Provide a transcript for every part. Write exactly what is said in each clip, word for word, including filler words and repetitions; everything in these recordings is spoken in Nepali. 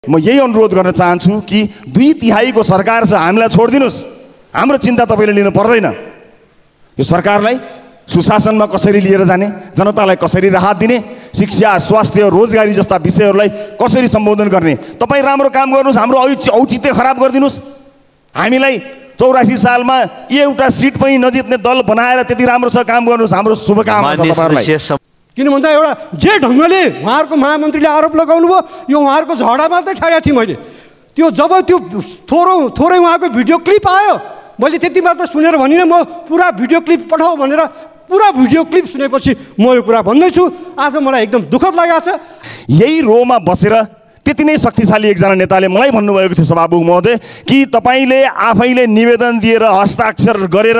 म यही अनुरोध गर्न चाहन्छु कि दुई तिहाईको सरकार छ, हामीलाई छोडिदिनुस्, हाम्रो चिन्ता तपाईले लिनु पर्दैन। यो सरकारलाई सुशासनमा कसरी लिएर जाने, जनतालाई कसरी राहत दिने, शिक्षा, स्वास्थ्य, रोजगारी जस्ता विषयहरूलाई कसरी सम्बोधन गर्ने, तपाईँ राम्रो काम गर्नुहोस्, हाम्रो औचित्य खराब गरिदिनुहोस्। हामीलाई चौरासी सालमा एउटा सिट पनि नजित्ने दल बनाएर त्यति राम्रो छ काम गर्नुहोस्, हाम्रो शुभकामना छ तपाईहरुलाई। किन भन्दा एउटा जे ढङ्गले उहाँहरूको महामन्त्रीले आरोप लगाउनु भयो, यो उहाँहरूको झगडा मात्रै ठाडेको थिएँ मैले। त्यो जब त्यो थोरो थोरै उहाँको भिडियो क्लिप आयो, मैले त्यति मात्र सुनेर भनिनँ, म पुरा भिडियो क्लिप पठाऊ भनेर पुरा भिडियो क्लिप सुनेपछि म यो कुरा भन्दैछु। आज मलाई एकदम दुःखद लागेको छ। यही रोमा बसेर त्यति नै शक्तिशाली एकजना नेताले मलाई भन्नुभएको थियो सभामुख महोदय कि तपाईँले आफैले निवेदन दिएर हस्ताक्षर गरेर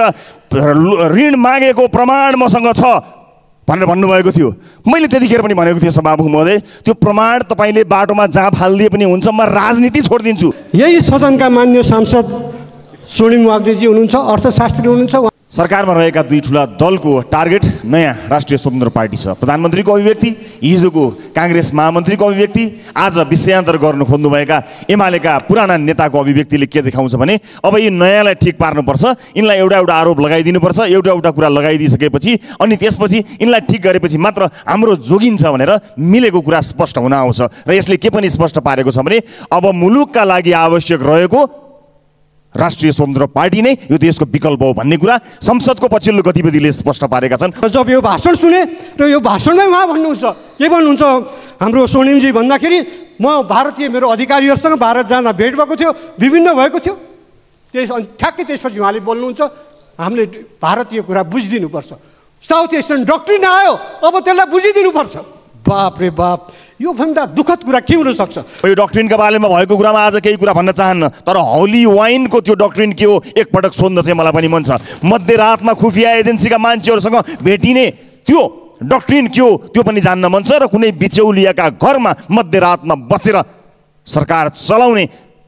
ऋण मागेको प्रमाण मसँग छ भनेर भन्नुभएको थियो। मैले त्यतिखेर पनि भनेको थिएँ सभामुख महोदय, त्यो प्रमाण तपाईँले बाटोमा जहाँ फालिदिए पनि हुन्छ, म राजनीति छोडिदिन्छु। यही सदनका मान्य सांसद स्वर्णिम वाग्देजी हुनुहुन्छ, अर्थशास्त्री हुनुहुन्छ। सरकारमा रहेका दुई ठुला दलको टार्गेट नयाँ राष्ट्रिय स्वतन्त्र पार्टी छ। प्रधानमन्त्रीको अभिव्यक्ति, हिजोको काङ्ग्रेस महामन्त्रीको अभिव्यक्ति, आज विषयान्तर गर्नु खोज्नुभएका एमालेका पुराना नेताको अभिव्यक्तिले के देखाउँछ भने अब यी नयाँलाई ठिक पार्नुपर्छ, यिनलाई एउटा एउटा आरोप लगाइदिनुपर्छ, एउटा एउटा कुरा लगाइदिइसकेपछि अनि त्यसपछि यिनलाई ठिक गरेपछि मात्र हाम्रो जोगिन्छ भनेर मिलेको कुरा स्पष्ट हुन आउँछ। र यसले के पनि स्पष्ट पारेको छ भने अब मुलुकका लागि आवश्यक रहेको राष्ट्रिय स्वतन्त्र पार्टी नै यो देशको विकल्प हो भन्ने कुरा संसदको पछिल्लो गतिविधिले स्पष्ट पारेका छन्। जब यो भाषण सुने र यो भाषणमै उहाँ भन्नुहुन्छ के भन्नुहुन्छ, हाम्रो स्वर्णिमजी भन्दाखेरि म भारतीय मेरो अधिकारीहरूसँग भारत जाँदा भेट भएको थियो, विभिन्न भएको थियो। त्यस ठ्याक्कै त्यसपछि उहाँले बोल्नुहुन्छ हामीले भारतीय कुरा बुझिदिनुपर्छ, साउथ एसियन डक्ट्रिन आयो अब त्यसलाई बुझिदिनुपर्छ। बाप रे बाप, यो भन्दा दुःखद कुरा के हुन सक्छ। यो डक्ट्रिनका बारेमा भएको कुरामा आज केही कुरा भन्न चाहन्न, तर होली वाइनको त्यो डक्ट्रिन के हो एकपटक सोध्न चाहिँ मलाई पनि मन छ। मध्यरातमा खुफिया एजेन्सीका मान्छेहरूसँग भेटिने त्यो डक्ट्रिन के हो त्यो पनि जान्न मन छ। र कुनै बिचौलियाका घरमा मध्यरातमा बसेर सरकार चलाउने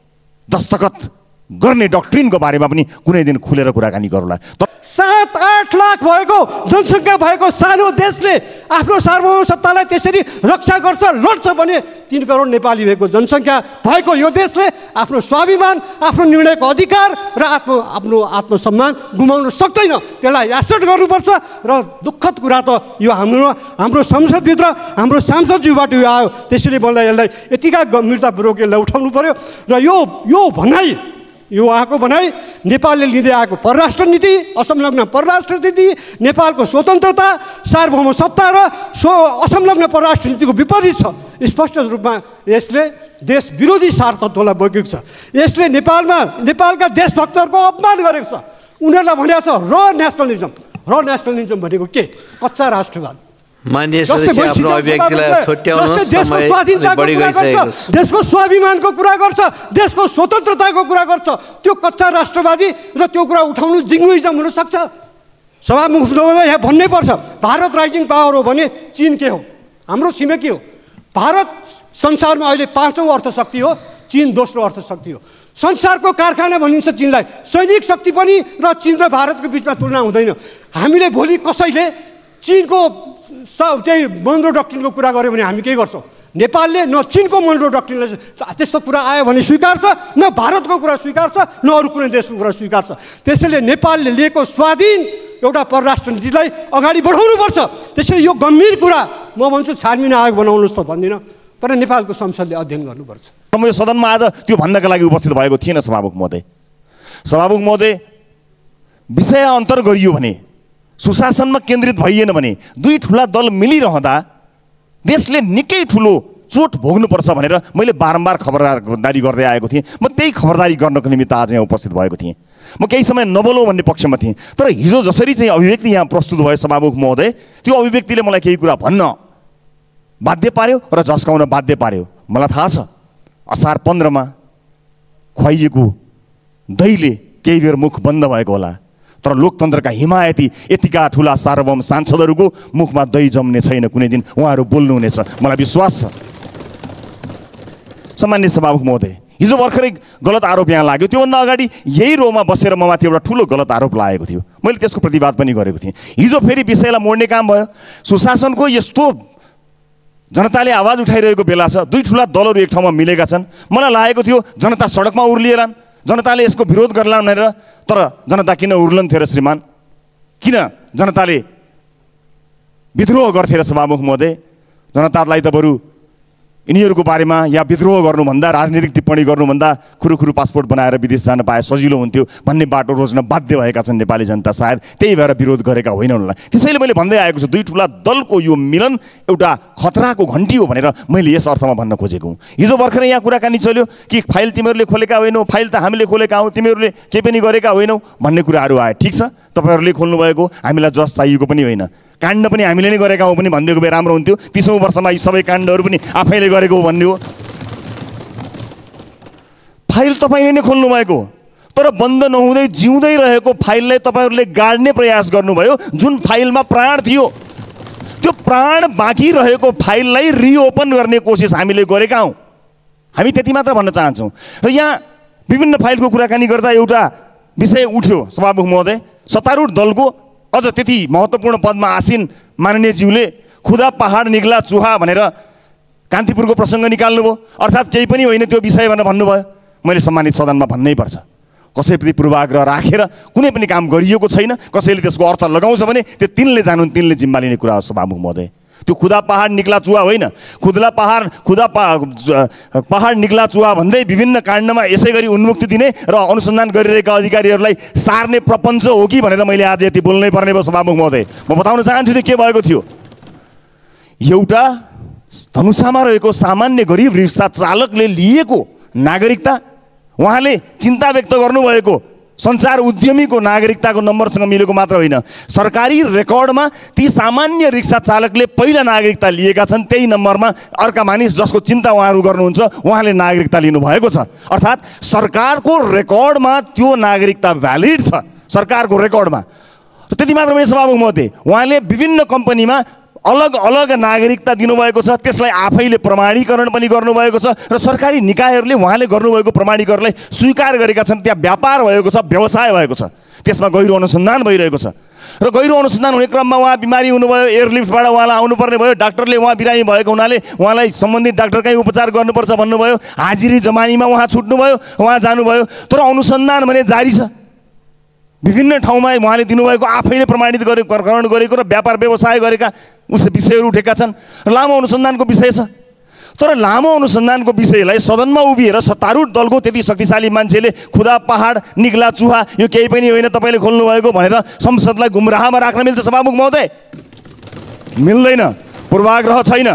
दस्तखत गर्ने डक्ट्रिनको बारेमा पनि कुनै दिन खुलेर कुराकानी गरौँला। सात आठ लाख भएको जनसङ्ख्या भएको सानो देशले आफ्नो सार्वभौम सत्तालाई त्यसरी रक्षा गर्छ, लड्छ भने तीन करोड नेपाली भएको जनसङ्ख्या भएको यो देशले आफ्नो स्वाभिमान, आफ्नो निर्णयको अधिकार र आफ्नो आफ्नो आत्मसम्मान गुमाउन सक्दैन। त्यसलाई एसेट गर्नुपर्छ। र दुःखद कुरा त यो हाम्रो हाम्रो संसदभित्र हाम्रो सांसदज्यूबाट यो आयो, त्यसैले मलाई यसलाई यतिका गम्भीरतापूर्वक यसलाई उठाउनु पर्यो। र यो यो भनाइ यो उहाँको भनाइ नेपालले लिँदै आएको परराष्ट्र नीति, असंलग्न परराष्ट्र नीति, नेपालको स्वतन्त्रता, सार्वभौम सत्ता र सो असंलग्न परराष्ट्र नीतिको विपरीत छ। स्पष्ट रूपमा यसले देश विरोधी सार तत्त्वलाई बोकेको छ। यसले नेपालमा नेपालका देशभक्तहरूको अपमान गरेको छ। उनीहरूलाई भनेको छ र नेसनलिजम। र नेसनलिजम भनेको के? कच्चा राष्ट्रवाद। मान्य सदस्य आफ्नो अभिव्यक्तिलाई छुट्याउनुहोस्, देशको स्वाधीनताको कुरा गर्छ, देशको स्वाभिमानको कुरा गर्छ, देशको स्वतन्त्रताको कुरा गर्छ। त्यो कच्चा राष्ट्रवादी र त्यो कुरा उठाउनु जिङ्गुइजम हुन सक्छ। सभामुख महोदय यहाँ भन्नै पर्छ, भारत राइजिङ पावर हो भने चीन के हो? हाम्रो छिमेकी हो। भारत संसारमा अहिले पाँचौँ अर्थशक्ति हो, चीन दोस्रो अर्थशक्ति हो। संसारको कारखाना भनिन्छ चीनलाई। सैनिक शक्ति पनि र चीन र भारतको बिचमा तुलना हुँदैन। हामीले भोलि कसैले चीनको त्यही मनरो डक्ट्रिनको कुरा गऱ्यो भने हामी के गर्छौँ? नेपालले न चीनको मनरो डक्ट्रिनलाई त्यस्तो कुरा आयो भने स्वीकार्छ, न भारतको कुरा स्वीकार्छ, न अरू कुनै देशको कुरा स्वीकार्छ। त्यसैले नेपालले लिएको स्वाधीन एउटा परराष्ट्र नीतिलाई अगाडि बढाउनुपर्छ। त्यसैले यो गम्भीर कुरा म भन्छु छानबिन आयोग बनाउनुहोस् त भन्दिनँ, तर नेपालको संसदले अध्ययन गर्नुपर्छ। म यो सदनमा आज त्यो भन्नका लागि उपस्थित भएको थिएन सभामुख महोदय। सभामुख महोदय, विषय अन्तर गरियो भने, सुशासनमा केन्द्रित भइएन भने, दुई ठुला दल मिलिरहँदा देशले निकै ठुलो चोट भोग्नुपर्छ भनेर मैले बारम्बार खबरदारी गर्दै आएको थिएँ। म त्यही खबरदारी गर्नको निमित्त आज यहाँ उपस्थित भएको थिएँ। म केही समय नबोलौँ भन्ने पक्षमा थिएँ, तर हिजो जसरी चाहिँ अभिव्यक्ति यहाँ प्रस्तुत भयो सभामुख महोदय, त्यो अभिव्यक्तिले मलाई केही कुरा भन्न बाध्य पार्यो र झस्काउन बाध्य पार्यो। मलाई थाहा छ असार पन्ध्रमा खुवाइएको दहीले केही बेर मुख बन्द भएको होला, तर लोकतन्त्रका हिमायती यतिका ठुला सार्वभौम सांसदहरूको मुखमा दही जम्ने छैन। कुनै दिन उहाँहरू बोल्नुहुनेछ, मलाई विश्वास छ। सामान्य सभामुख महोदय, हिजो भर्खरै गलत आरोप यहाँ लाग्यो, त्योभन्दा अगाडि यही रोमा बसेर म माथि एउटा ठुलो गलत आरोप लागेको थियो। मैले त्यसको प्रतिवाद पनि गरेको थिएँ। हिजो फेरि विषयलाई मोड्ने काम भयो। सुशासनको यस्तो जनताले आवाज उठाइरहेको बेला छ, दुई ठुला दलहरू एक ठाउँमा मिलेका छन्। मलाई लागेको थियो जनता सडकमा उर्लिएलान्, जनताले यसको विरोध गर्लान् भनेर, तर जनता किन उर्लन थियो र श्रीमान? किन जनताले विद्रोह गर्थे र सभामुख महोदय? जनतालाई त बरु यिनीहरूको बारेमा या विद्रोह गर्नुभन्दा, राजनीतिक टिप्पणी गर्नुभन्दा खुरुखुरु पासपोर्ट बनाएर विदेश जान पाए सजिलो हुन्थ्यो भन्ने बाटो रोज्न बाध्य भएका छन् नेपाली जनता। सायद त्यही भएर विरोध गरेका होइनन् होला। त्यसैले मैले भन्दै आएको छु, दुई ठुला दलको यो मिलन एउटा खतराको घन्टी हो भनेर मैले यस अर्थमा भन्न खोजेको हुँ। हिजो भर्खरै यहाँ कुराकानी चल्यो कि फाइल तिमीहरूले खोलेका होइनौ, फाइल त हामीले खोलेका हौँ, तिमीहरूले केही पनि गरेका होइनौ भन्ने कुराहरू आए। ठिक छ, तपाईँहरूले खोल्नुभएको, हामीलाई जस चाहिएको पनि होइन, काण्ड पनि हामीले नै गरेका हौँ पनि भनिदिएको भए राम्रो हुन्थ्यो। तीसौँ वर्षमा यी सबै काण्डहरू पनि आफैले गरेको हो भन्ने हो। फाइल तपाईँले नै खोल्नु भएको, तर बन्द नहुँदै जिउँदै रहेको फाइललाई तपाईँहरूले गाड्ने प्रयास गर्नुभयो। जुन फाइलमा प्राण थियो, त्यो प्राण बाँकी रहेको फाइललाई रिओपन गर्ने कोसिस हामीले गरेका हौँ। हामी त्यति मात्र भन्न चाहन्छौँ। र यहाँ विभिन्न फाइलको कुराकानी गर्दा एउटा विषय उठ्यो सभामुख महोदय, सत्तारूढ दलको अझ त्यति महत्त्वपूर्ण पदमा आसीन माननीय ज्यूले खुदा पहाड निक्ला चुहा भनेर कान्तिपुरको प्रसङ्ग निकाल्नुभयो। अर्थात् केही पनि होइन त्यो विषय भनेर भन्नुभयो। मैले सम्मानित सदनमा भन्नै पर्छ, कसैप्रति पूर्वाग्रह राखेर कुनै पनि काम गरिएको छैन। कसैले त्यसको अर्थ लगाउँछ भने त्यो तिनले जानुन्, तिनले जिम्मा लिने कुरा हो सभामुख महोदय। त्यो खुदा पहाड निक्ला चुहा होइन, खुदला पहाड खुदा पा पहाड निक्ला चुहा भन्दै विभिन्न काण्डमा यसै गरी उन्मुक्ति दिने र अनुसन्धान गरिरहेका अधिकारीहरूलाई सार्ने प्रपञ्च हो कि भनेर मैले आज यति बोल्नै पर्ने भयो सभामुख महोदय। म बताउन चाहन्छु त्यो के भएको थियो। एउटा धनुषामा रहेको सामान्य गरिब रिक्सा चालकले लिएको नागरिकता, उहाँले चिन्ता व्यक्त गर्नुभएको सञ्चार उद्यमीको नागरिकताको नम्बरसँग मिलेको मात्र होइन, सरकारी रेकर्डमा ती सामान्य रिक्सा चालकले पहिला नागरिकता लिएका छन्, त्यही नम्बरमा अर्का मानिस जसको चिन्ता उहाँहरू गर्नुहुन्छ उहाँले नागरिकता लिनुभएको छ। अर्थात् सरकारको रेकर्डमा त्यो नागरिकता भ्यालिड छ, सरकारको रेकर्डमा। त्यति मात्र पनि सभामुख महोदय, उहाँले विभिन्न कम्पनीमा अलग अलग नागरिकता दिनुभएको छ, त्यसलाई आफैले प्रमाणीकरण पनि गर्नुभएको छ र सरकारी निकायहरूले उहाँले गर्नुभएको प्रमाणीकरणलाई स्वीकार गरेका छन्। त्यहाँ व्यापार भएको छ, व्यवसाय भएको छ, त्यसमा गहिरो अनुसन्धान भइरहेको छ। र गहिरो अनुसन्धान हुने क्रममा उहाँ बिमारी हुनुभयो, एयरलिफ्टबाट उहाँलाई आउनुपर्ने भयो, डाक्टरले उहाँ बिरामी भएको हुनाले उहाँलाई सम्बन्धित डाक्टरकै उपचार गर्नुपर्छ भन्नुभयो, हाजिरी जमानीमा उहाँ छुट्नुभयो, उहाँ जानुभयो। तर अनुसन्धान भने जारी छ, विभिन्न ठाउँमा उहाँले दिनुभएको आफैले प्रमाणित गरेको गरेको र व्यापार व्यवसाय गरेका उस विषयहरू उठेका छन्। लामो अनुसन्धानको विषय छ। तर लामो अनुसन्धानको विषयलाई सदनमा उभिएर सत्तारूढ दलको त्यति शक्तिशाली मान्छेले खुदा पहाड निक्ला चुहा यो केही पनि होइन तपाईँले खोल्नुभएको भनेर संसदलाई गुमराहमा राख्न मिल्छ सभामुख महोदय? मिल्दैन। पूर्वाग्रह छैन।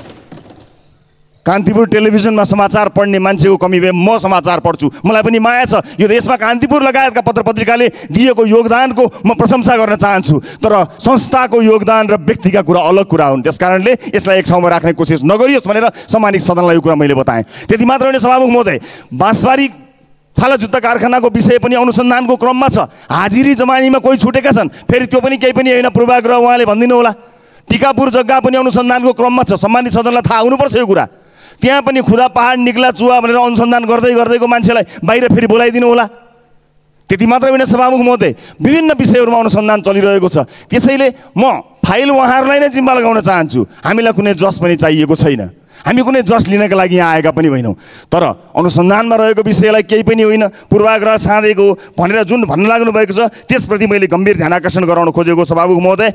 कान्तिपुर टेलिभिजनमा समाचार पढ्ने मान्छेको कमी भए म समाचार पढ्छु, मलाई पनि माया छ। यो देशमा कान्तिपुर लगायतका पत्र पत्रिकाले दिएको योगदानको म प्रशंसा गर्न चाहन्छु, तर संस्थाको योगदान र व्यक्तिका कुरा अलग कुरा हुन्। त्यसकारणले यसलाई एक ठाउँमा राख्ने कोसिस नगरियोस् भनेर सम्मानित सदनलाई यो कुरा मैले बताएँ। त्यति मात्र होइन सभामुख महोदय, बाँसबारी छाला जुत्ता कारखानाको विषय पनि अनुसन्धानको क्रममा छ। हाजिरी जमानीमा कोही छुटेका छन्, फेरि त्यो पनि केही पनि होइन, पूर्वाग्रह उहाँले भनिदिनु होला। टिकापुर जग्गा पनि अनुसन्धानको क्रममा छ, सम्मानित सदनलाई थाहा हुनुपर्छ यो कुरा। त्यहाँ पनि खुदा पहाड निक्ला चुहा भनेर अनुसन्धान गर्दै गर्दैको मान्छेलाई बाहिर फेरि बोलाइदिनु होला। त्यति मात्र होइन सभामुख महोदय, विभिन्न विषयहरूमा अनुसन्धान चलिरहेको छ। त्यसैले म फाइल उहाँहरूलाई नै जिम्मा लगाउन चाहन्छु। हामीलाई कुनै जस पनि चाहिएको छैन, हामी कुनै जस लिनका लागि यहाँ आएका पनि होइनौँ। तर अनुसन्धानमा रहेको विषयलाई केही पनि होइन, पूर्वाग्रह साँधेको भनेर जुन भन्न लाग्नु भएको छ त्यसप्रति मैले गम्भीर ध्यान आकर्षण गराउन खोजेको सभामुख महोदय।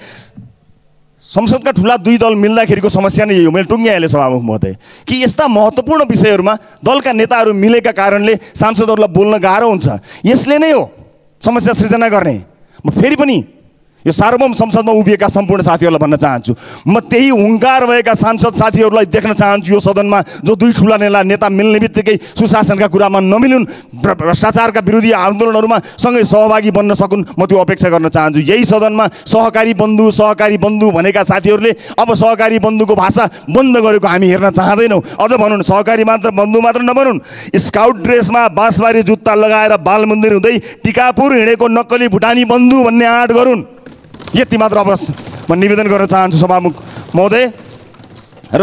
संसदका ठुला दुई दल मिल्दाखेरिको समस्या नै यही हो। मैले टुङ्ग्याइहालेँ सभामुख महोदय कि यस्ता महत्त्वपूर्ण विषयहरूमा दलका नेताहरू मिलेका कारणले सांसदहरूलाई बोल्न गाह्रो हुन्छ। यसले नै हो समस्या सृजना गर्ने। म फेरि पनि यो सार्वभौम संसदमा उभिएका सम्पूर्ण साथीहरूलाई भन्न चाहन्छु, म त्यही हुङ्कार भएका सांसद साथीहरूलाई देख्न चाहन्छु यो सदनमा, जो दुई ठुला नेता नेता मिल्ने बित्तिकै सुशासनका कुरामा नमिलुन्, भ्रष्टाचारका विरोधी आन्दोलनहरूमा सँगै सहभागी बन्न सकुन्। म त्यो अपेक्षा गर्न चाहन्छु। यही सदनमा सहकारी बन्धु सहकारी बन्धु भनेका साथीहरूले अब सहकारी बन्धुको भाषा बन्द गरेको हामी हेर्न चाहँदैनौँ। अझ भनौँ सहकारी मात्र बन्धु मात्र नभनुन्, स्काउट ड्रेसमा बाँसबारी जुत्ता लगाएर बाल मन्दिर हुँदै टिकापुर हिँडेको नक्कली भुटानी बन्धु भन्ने आँट गरून्। यति मात्र अब म निवेदन गर्न चाहन्छु सभामुख महोदय। र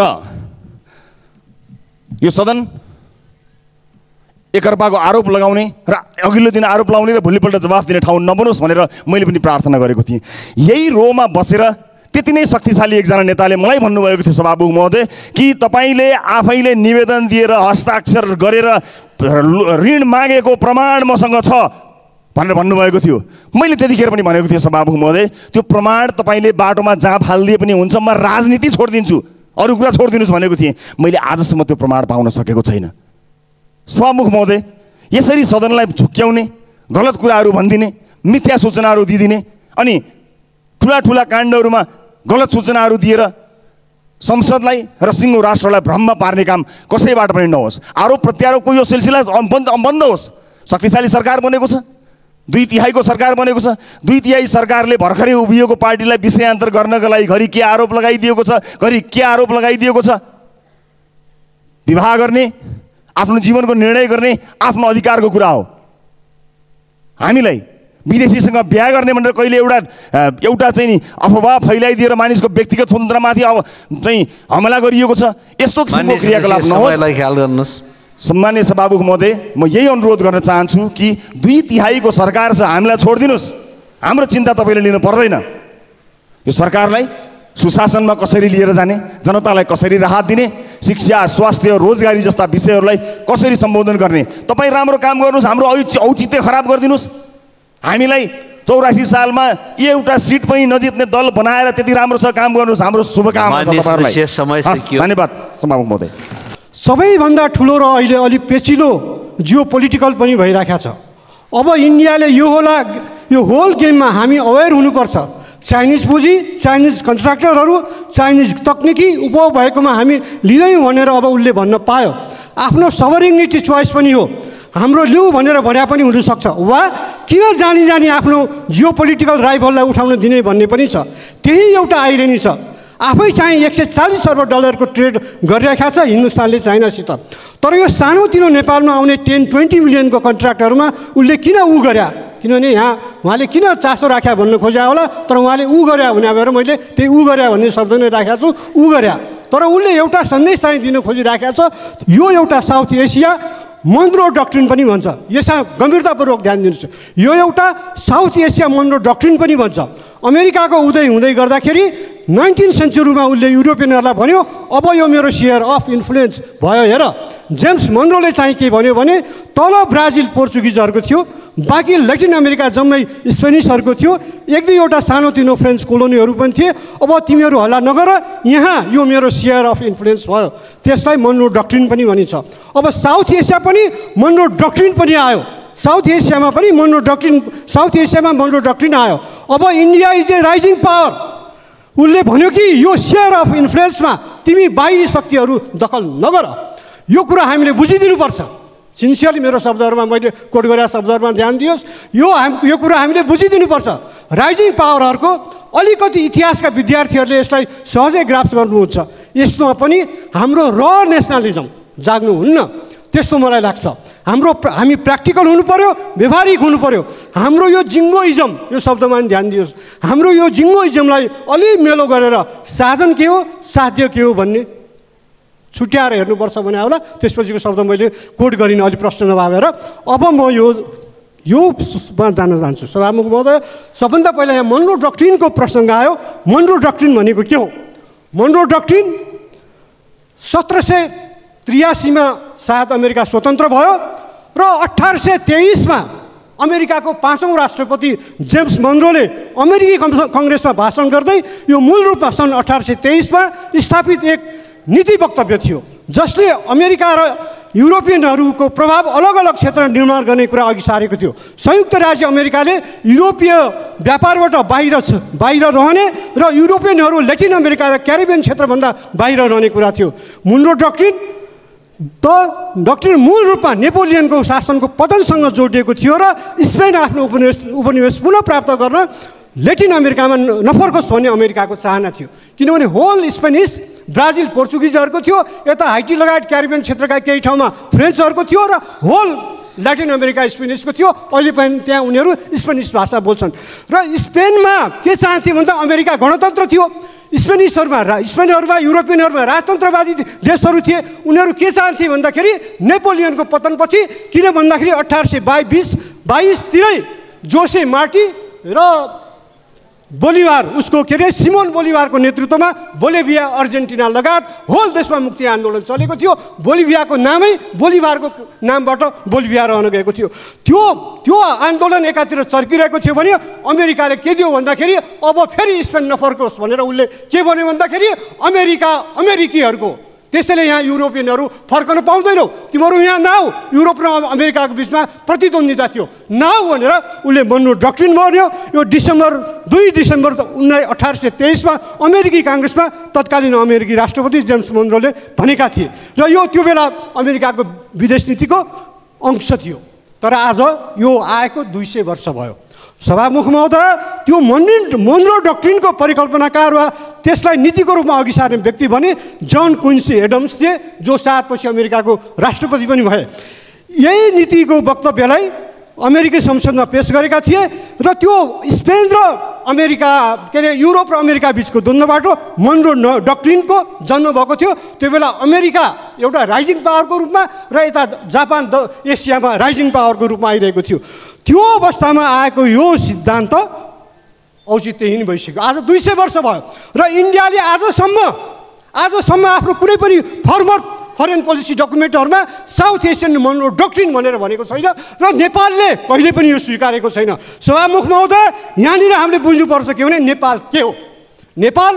यो सदन एकअर्काको आरोप लगाउने र अघिल्लो दिन आरोप लगाउने र भोलिपल्ट जवाफ दिने ठाउँ नबनोस् भनेर मैले पनि प्रार्थना गरेको थिएँ। यही रोमा बसेर त्यति नै शक्तिशाली एकजना नेताले मलाई भन्नुभएको थियो सभामुख महोदय कि तपाईँले आफैले निवेदन दिएर हस्ताक्षर गरेर ऋण मागेको प्रमाण मसँग छ भनेर भन्नुभएको थियो। मैले त्यतिखेर पनि भनेको थिएँ सभामुख महोदय, त्यो प्रमाण तपाईँले बाटोमा जहाँ फालिदिए पनि हुन्छ, म राजनीति छोडिदिन्छु, अरू कुरा छोडिदिनुहोस् भनेको थिएँ। मैले आजसम्म त्यो प्रमाण पाउन सकेको छैन। सभामुख महोदय, यसरी सदनलाई झुक्क्याउने, गलत कुराहरू भनिदिने, मिथ्या सूचनाहरू दिइदिने अनि ठुला ठुला काण्डहरूमा गलत सूचनाहरू दिएर संसदलाई र सिङ्गो राष्ट्रलाई भ्रममा पार्ने काम कसैबाट पनि नहोस्। आरोप प्रत्यारोपको यो सिलसिला बन्द बन्द होस्। शक्तिशाली सरकार बनेको छ, दुई तिहाईको सरकार बनेको छ। दुई तिहाई सरकारले भर्खरै उभिएको पार्टीलाई विषयान्तर गर्नका लागि घरि के आरोप लगाइदिएको छ, घरि के आरोप लगाइदिएको छ। विवाह गर्ने, आफ्नो जीवनको निर्णय गर्ने आफ्नो अधिकारको कुरा हो। हामीलाई विदेशीसँग बिहा गर्ने भनेर कहिले एउटा एउटा चाहिँ नि अफवाह फैलाइदिएर मानिसको व्यक्तिगत स्वतन्त्रतामाथि अब चाहिँ हमला गरिएको छ। यस्तो किसिमको क्रियाकलाप नहोस्। सम्माननीय सभामुख महोदय, म यही अनुरोध गर्न चाहन्छु कि दुई तिहाईको सरकार छ, हामीलाई छोडिदिनुहोस्। हाम्रो चिन्ता तपाईँले लिनु पर्दैन। यो सरकारलाई सुशासनमा कसरी लिएर जाने, जनतालाई कसरी राहत दिने, शिक्षा, स्वास्थ्य, रोजगारी जस्ता विषयहरूलाई कसरी सम्बोधन गर्ने, तपाईँ राम्रो काम गर्नुहोस्, हाम्रो औचित्य खराब गरिदिनुहोस्। हामीलाई चौरासी सालमा एउटा सिट पनि नजित्ने दल बनाएर त्यति राम्रोसँग काम गर्नुहोस्। हाम्रो शुभकामना छ तपाईँहरूलाई। धन्यवाद सभामुख महोदय। सबैभन्दा ठुलो र अहिले अलिक पेचिलो जियो पोलिटिकल पनि भइरहेको छ। अब इन्डियाले यो होला यो होल गेममा हामी अवेर हुनुपर्छ। चाइनिज पुँजी, चाइनिज कन्ट्र्याक्टरहरू, चाइनिज तकनिकी उपभोग भएकोमा हामी लिँदैनौँ भनेर अब उसले भन्न पायो। आफ्नो सभरिनिटी चोइस पनि हो, हाम्रो लिऊ भनेर भन्या पनि हुनसक्छ, वा किन जानी जानी आफ्नो जियो पोलिटिकल राइभललाई उठाउन दिने भन्ने पनि छ। त्यही एउटा आइरेनी छ। आफै चाहिँ एक सय चालिस अर्ब डलरको ट्रेड गरिरहेका छ हिन्दुस्तानले चाइनासित। तर यो सानोतिनो नेपालमा आउने टेन ट्वेन्टी मिलियनको कन्ट्र्याक्टहरूमा उसले किन ऊ गर्या, किनभने यहाँ उहाँले किन चासो राख्या भन्न खोज्या होला, तर उहाँले ऊ गर्या भने भएर मैले त्यही ऊ गर्या भन्ने शब्द नै राखेको छु, ऊ गर्या। तर उसले एउटा सन्देश चाहिँ दिन खोजिराखेको छ, यो एउटा साउथ एसिया मनरो डक्ट्रिन पनि भन्छ। यसमा गम्भीरतापूर्वक ध्यान दिनुहोस्, यो एउटा साउथ एसिया मनरो डक्ट्रिन पनि भन्छ। अमेरिकाको उदय हुँदै गर्दाखेरि नाइन्टिन सेन्चुरीमा उसले युरोपियनहरूलाई भन्यो अब यो मेरो सेयर अफ इन्फ्लुएन्स भयो हेर। जेम्स मनरोले चाहिँ के भन्यो भने तल ब्राजिल पोर्चुगिजहरूको थियो, बाँकी ल्याटिन अमेरिका जम्मै स्पेनिसहरूको थियो, एक दुईवटा सानोतिनो फ्रेन्च कोलोनीहरू पनि थिए। अब तिमीहरू हल्ला नगर, यहाँ यो मेरो सेयर अफ इन्फ्लुएन्स भयो, त्यसलाई मनरो डक्ट्रिन पनि भनिन्छ। अब साउथ एसिया पनि मनरो डक्ट्रिन पनि आयो, साउथ एसियामा पनि मनरो डक्ट्रिन साउथ एसियामा मनरो डक्ट्रिन आयो। अब India is a rising power. उसले भन्यो कि यो सेयर अफ इन्फ्लुएन्समा तिमी बाहिरी शक्तिहरू दखल नगर। यो कुरा हामीले बुझिदिनुपर्छ। सिन्सियरली मेरो शब्दहरूमा मैले कोट गरेका शब्दहरूमा ध्यान दियोस्। यो हाम यो कुरा हामीले बुझिदिनुपर्छ। राइजिङ पावरहरूको अलिकति इतिहासका विद्यार्थीहरूले यसलाई सहजै ग्राफ्स गर्नुहुन्छ। यस्तोमा पनि हाम्रो र नेसनलिजम जाग्नुहुन्न, त्यस्तो मलाई लाग्छ। हाम्रो हामी प्र्याक्टिकल हुनु पर्यो, व्यवहारिक हुनु पर्यो। हाम्रो यो जिङ्गोइजम, यो शब्दमा पनि ध्यान दियोस्, हाम्रो यो जिङ्गोइजमलाई अलि मेलो गरेर साधन के हो, साध्य के हो भन्ने छुट्याएर हेर्नुपर्छ भने होला। त्यसपछिको शब्द मैले कोट गरिनँ अलिक प्रश्न नभावेर। अब म यो योमा जान चाहन्छु सभामुख महोदय। सबभन्दा पहिला यहाँ मनरो डक्ट्रिनको प्रसङ्ग आयो। मनरो डक्ट्रिन भनेको के हो? मनरो डक्ट्रिन सत्र सय त्रियासीमा सायद अमेरिका स्वतन्त्र भयो र अठार सय तेइसमा अमेरिकाको पाँचौँ राष्ट्रपति जेम्स मनरोले अमेरिकी कङ्ग्रेसमा भाषण गर्दै यो मूल रूपमा सन् अठार सय तेइसमा स्थापित एक नीति वक्तव्य थियो, जसले अमेरिका र युरोपियनहरूको प्रभाव अलग अलग क्षेत्रमा निर्माण गर्ने कुरा अघि सारेको थियो। संयुक्त राज्य अमेरिकाले युरोपीय व्यापारबाट बाहिर बाहिर रहने र युरोपियनहरू ल्याटिन अमेरिका र क्यारिबियन क्षेत्रभन्दा बाहिर रहने कुरा थियो। मनरो डक्ट्रिन त डक्ट्रिन मूल रूपमा नेपोलियनको शासनको पतनसँग जोडिएको थियो र स्पेन आफ्नो उपनिवेश उपनिवेश पुनः प्राप्त गर्न ल्याटिन अमेरिकामा नफर्कोस् भन्ने अमेरिकाको चाहना थियो। किनभने होल स्पेनिस ब्राजिल पोर्चुगिजहरूको थियो, यता हाइटी लगायत क्यारिबियन क्षेत्रका केही ठाउँमा फ्रेन्चहरूको थियो र होल ल्याटिन अमेरिका स्पेनिसको थियो। अहिले पनि त्यहाँ उनीहरू स्पेनिस भाषा बोल्छन्। र स्पेनमा के चाहन्थे भन्दा अमेरिका गणतन्त्र थियो, स्पेनिसहरूमा स्पेनहरूमा युरोपियनहरूमा राजतन्त्रवादी देशहरू थिए। उनीहरू के चाहन्थे भन्दाखेरि नेपोलियनको पतनपछि, किन भन्दाखेरि अठार सय बाइस बिस बाइसतिरै जोसे मार्टी र बोलिभार उसको के अरे सिमोन बोलिभारको नेतृत्वमा बोलिभिया अर्जेन्टिना लगायत होल देशमा मुक्ति आन्दोलन चलेको थियो। बोलिभियाको नामै बोलिभारको नामबाट बोलिभिया रहन गएको थियो। त्यो त्यो आन्दोलन एकातिर चर्किरहेको थियो भने अमेरिकाले के दियो भन्दाखेरि अब फेरि स्पेन नफर्कोस् भनेर उसले के भन्यो भन्दाखेरि अमेरिका अमेरिकीहरूको त्यसैले यहाँ युरोपियनहरू फर्कन पाउँदैनौ, तिमीहरू यहाँ नआऊ। युरोप र अमेरिकाको बिचमा प्रतिद्वन्दिता थियो, नआऊ भनेर उसले मन्रो डक्ट्रिन बन्यो। यो डिसेम्बर दुई डिसेम्बर उन्नाइस अठार सय तेइसमा अमेरिकी काङ्ग्रेसमा तत्कालीन अमेरिकी राष्ट्रपति जेम्स मोन्रोले भनेका थिए र यो त्यो बेला अमेरिकाको विदेश नीतिको अंश थियो। तर आज यो आएको दुई सय वर्ष भयो। सभामुख महोदय, त्यो मोन्रो मोन्रो डक्ट्रिनको परिकल्पनाकार वा त्यसलाई नीतिको रूपमा अघि सार्ने व्यक्ति भने जन क्विन्सी एडम्स थिए, जो सातपछि अमेरिकाको राष्ट्रपति पनि भए। यही नीतिको वक्तव्यलाई अमेरिकी संसदमा पेश गरेका थिए र त्यो स्पेन र अमेरिका के अरे युरोप र अमेरिका बिचको द्वन्द्वबाट मोन्रो डक्ट्रिनको जन्म भएको थियो। त्यो बेला अमेरिका एउटा राइजिङ पावरको रूपमा र यता जापान एसियामा राइजिङ पावरको रूपमा आइरहेको थियो। त्यो अवस्थामा आएको यो सिद्धान्त औचित्यहीन भइसक्यो। आज दुई सय वर्ष भयो र इन्डियाले आजसम्म आजसम्म आफ्नो कुनै पनि फर्मर फरेन पोलिसी डकुमेन्टहरूमा साउथ एसियन मोन्रो डक्ट्रिन भनेर भनेको छैन र नेपालले कहिले पनि यो स्वीकारेको छैन। सभामुख महोदय, यहाँनिर हामीले बुझ्नुपर्छ के भने नेपाल के हो। नेपाल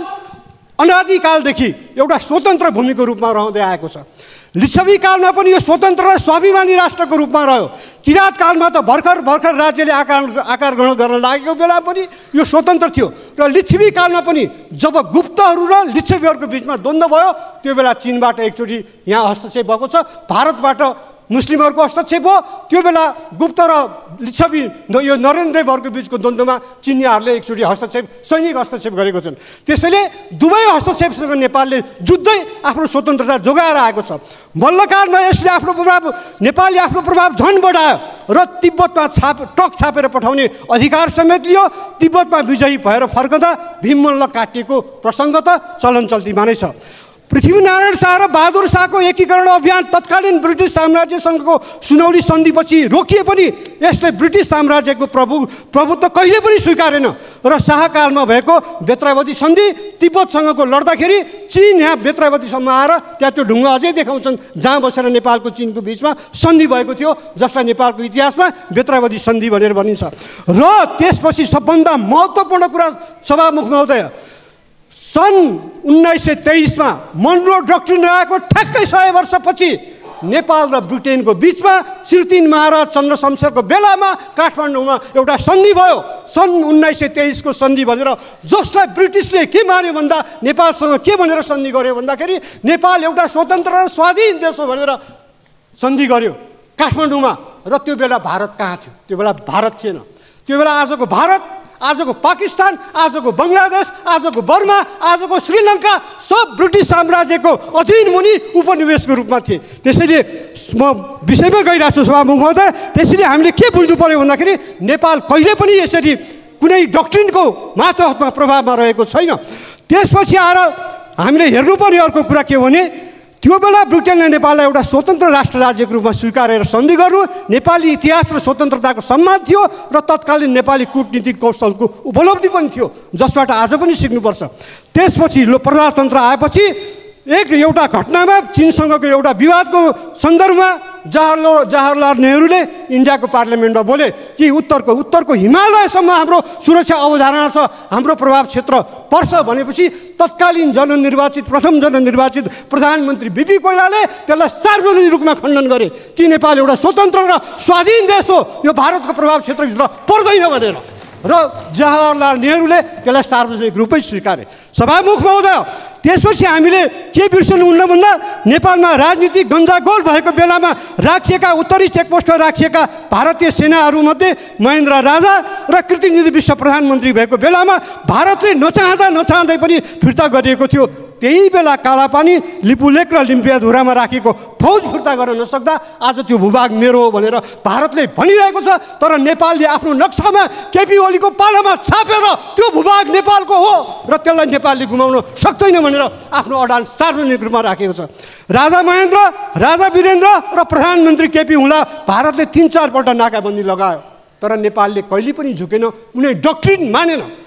अनादिकालदेखि एउटा स्वतन्त्र भूमिको रूपमा रहँदै आएको छ। लिच्छवी कालमा पनि यो स्वतन्त्र र स्वाभिमानी राष्ट्रको रूपमा रह्यो। किराँत कालमा त भर्खर भर्खर राज्यले आकार आकार ग्रहण गर्न लागेको बेला पनि यो स्वतन्त्र थियो र लिच्छवी कालमा पनि जब गुप्तहरू र लिच्छवीहरूको बिचमा द्वन्द्व भयो त्यो बेला चीनबाट एकचोटि यहाँ हस्तक्षेप भएको छ, भारतबाट मुस्लिमहरूको हस्तक्षेप हो। त्यो बेला गुप्त र लिच्छवी यो नरेन्द्र देवहरूको बिचको द्वन्द्वमा चिनियाहरूले एकचोटि हस्तक्षेप सैनिक हस्तक्षेप गरेको छन्। त्यसैले दुवै हस्तक्षेपसँग नेपालले जुझ्दै आफ्नो स्वतन्त्रता जोगाएर आएको छ। मल्लकालमा यसले आफ्नो प्रभाव नेपालले आफ्नो प्रभाव झन बढायो र तिब्बतमा छाप टक छापेर पठाउने अधिकार समेत लियो। तिब्बतमा विजयी भएर फर्कँदा भीममल्ल काटिएको प्रसङ्ग त चलन चल्तीमा नै छ। पृथ्वीनारायण शाह र बहादुर शाहको एकीकरण अभियान तत्कालीन ब्रिटिस साम्राज्यसँगको सुनौली सन्धिपछि रोकिए पनि यसले ब्रिटिस साम्राज्यको प्रभु प्रभुत्व कहिले पनि स्वीकारेन र शाहकालमा भएको बेत्रावती सन्धि तिब्बतसँगको लड्दाखेरि चीन यहाँ बेत्रावतीसम्म आएर त्यहाँ त्यो ढुङ्गा अझै देखाउँछन् जहाँ बसेर नेपालको चीनको बिचमा सन्धि भएको थियो, जसलाई नेपालको इतिहासमा बेत्रावती सन्धि भनेर भनिन्छ। र त्यसपछि सबभन्दा महत्त्वपूर्ण कुरा सभामुख महोदय, सन् उन्नाइस सय तेइसमा मोन्रो डक्ट्रिन आएको ठ्याक्कै सय वर्षपछि नेपाल र ब्रिटेनको बिचमा श्रीतिन महाराज चन्द्र शमशेरको बेलामा काठमाडौँमा एउटा सन्धि भयो। सन् उन्नाइस सय तेइसको सन्धि भनेर जसलाई ब्रिटिसले के मान्यो भन्दा नेपालसँग के भनेर सन्धि गर्यो भन्दाखेरि नेपाल एउटा स्वतन्त्र र स्वाधीन देश हो भनेर सन्धि गर्यो काठमाडौँमा। र त्यो बेला भारत कहाँ थियो? त्यो बेला भारत थिएन। त्यो बेला आजको भारत, आजको पाकिस्तान, आजको बङ्गलादेश, आजको बर्मा, आजको श्रीलङ्का सब ब्रिटिस साम्राज्यको अधीन मुनि उपनिवेशको रूपमा थिए। त्यसैले म विषयमा गइरहेको छु सभामुख महोदय। त्यसैले हामीले के बुझ्नु पर्यो भन्दाखेरि नेपाल कहिले पनि यसरी कुनै डक्ट्रिनको मातहतमा प्रभावमा रहेको छैन। त्यसपछि आएर हामीले हेर्नुपर्ने अर्को कुरा के हो भने त्यो बेला ब्रिटेनले नेपाललाई एउटा स्वतन्त्र राष्ट्र राज्यको रूपमा स्वीकारेर सन्धि गर्नु नेपाली इतिहास र स्वतन्त्रताको सम्मान थियो र तत्कालीन नेपाली कूटनीतिक कौशलको उपलब्धि पनि थियो, जसबाट आज पनि सिक्नुपर्छ। त्यसपछि लो प्रजातन्त्र आएपछि एक एउटा घटनामा चीनसँगको एउटा विवादको सन्दर्भमा जवाहरलाल जवाहरलाल नेहरूले इन्डियाको पार्लियामेन्टमा बोले कि उत्तरको उत्तरको हिमालयसम्म हाम्रो सुरक्षा अवधारणा छ, हाम्रो प्रभाव क्षेत्र पर्छ भनेपछि तत्कालीन जननिर्वाचित प्रथम जननिर्वाचित प्रधानमन्त्री बिपी कोइरालाले त्यसलाई सार्वजनिक रूपमा खण्डन गरे कि नेपाल एउटा स्वतन्त्र र स्वाधीन देश हो, यो भारतको प्रभाव क्षेत्रभित्र पर्दैन भनेर। र जवाहरलाल नेहरूले त्यसलाई सार्वजनिक रूपमै स्वीकारे। सभामुख महोदय, त्यसपछि हामीले के बिर्सनु हुन्न भन्दा नेपालमा राजनीतिक गन्जागोल भएको बेलामा राखिएका उत्तरी चेकपोस्टमा राखिएका भारतीय सेनाहरूमध्ये महेन्द्र राजा र कृतिनिधि विश्व प्रधानमन्त्री भएको बेलामा भारतले नचाहँदा नचाहँदै पनि फिर्ता गरिएको थियो। त्यही बेला कालापानी, लिपुलेक र लिम्पियाधुरामा राखेको फौज फिर्ता गर्न नसक्दा आज त्यो भूभाग मेरो हो भनेर भारतले भनिरहेको छ। तर नेपालले आफ्नो नक्सामा केपी ओलीको पालामा छापेर त्यो भूभाग नेपालको हो र त्यसलाई नेपालले गुमाउन सक्दैन भनेर आफ्नो अडान सार्वजनिक रूपमा राखेको छ। राजा महेन्द्र, राजा वीरेन्द्र र प्रधानमन्त्री केपी हुँदा भारतले तिन चारपल्ट नाकाबन्दी लगायो, तर नेपालले कहिले पनि झुकेन, कुनै डक्ट्रिन मानेन।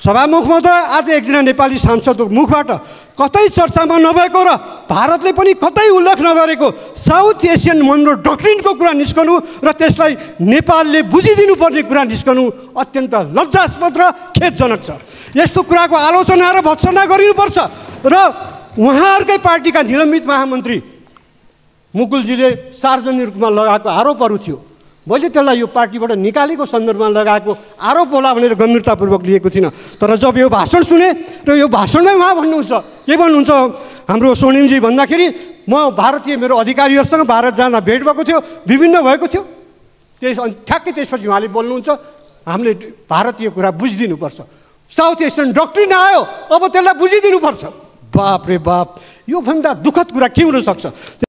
सभामुख महोदय, आज एकजना नेपाली सांसदको मुखबाट कतै चर्चामा नभएको र भारतले पनि कतै उल्लेख नगरेको साउथ एसियन मनरो डक्ट्रिनको कुरा निस्कनु र त्यसलाई नेपालले बुझिदिनु पर्ने कुरा निस्कनु अत्यन्त लज्जास्पद र खेदजनक छ। यस्तो कुराको आलोचना र भत्सना गरिनुपर्छ। र उहाँहरूकै पार्टीका निलम्बित महामन्त्री मुकुलजीले सार्वजनिक रूपमा लगाएको आरोपहरू थियो, मैले त्यसलाई यो पार्टीबाट निकालेको सन्दर्भमा लगाएको आरोप होला भनेर गम्भीरतापूर्वक लिएको थिइनँ। तर जब यो भाषण सुने र यो भाषणमै उहाँ भन्नुहुन्छ के भन्नुहुन्छ, हाम्रो स्वर्णिमजी भन्दाखेरि म भारतीय मेरो अधिकारीहरूसँग भारत जाँदा भेट भएको थियो, विभिन्न भएको थियो, त्यस ठ्याक्कै त्यसपछि उहाँले बोल्नुहुन्छ हामीले भारतीय कुरा बुझिदिनुपर्छ, साउथ एसियन डक्ट्रिन आयो अब त्यसलाई बुझिदिनुपर्छ। बाप रे बाप, योभन्दा दुःखद कुरा के हुन सक्छ?